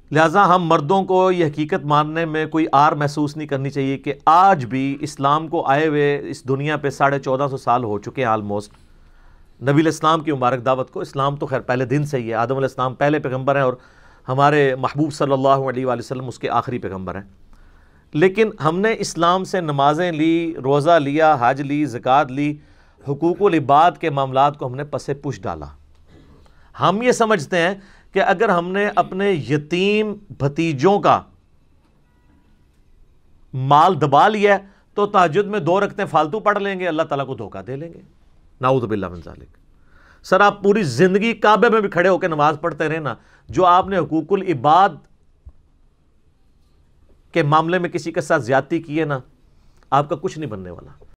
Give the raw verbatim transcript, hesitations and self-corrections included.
लिहाजा हम मर्दों को यह हकीकत मानने में कोई आर महसूस नहीं करनी चाहिए कि आज भी इस्लाम को आए हुए इस दुनिया पे साढ़े चौदह सौ साल हो चुके हैं ऑलमोस्ट। नबी इस्लाम की मुबारक दावत को, इस्लाम तो खैर पहले दिन से ही है, आदम अलैहिस्सलाम पहले पैगम्बर हैं और हमारे महबूब सल्लल्लाहु अलैहि वसल्लम उसके आखिरी पैगम्बर हैं। लेकिन हमने इस्लाम से नमाजें ली, रोज़ा लिया, हज ली, ज़कात ली, हुकूकुल इबाद के मामलात को हमने पसे पुश डाला। हम ये समझते हैं कि अगर हमने अपने यतीम भतीजों का माल दबा लिया तो तहज्जुद में दो रखते फालतू पढ़ लेंगे, अल्लाह ताला को धोखा दे लेंगे। नाऊज़ु बिल्लाह मिन ज़ालिक। सर आप पूरी जिंदगी काबे में भी खड़े होकर नमाज पढ़ते रहे ना, जो आपने हुकूकुल इबाद के मामले में किसी के साथ ज्यादती की है ना, आपका कुछ नहीं बनने वाला।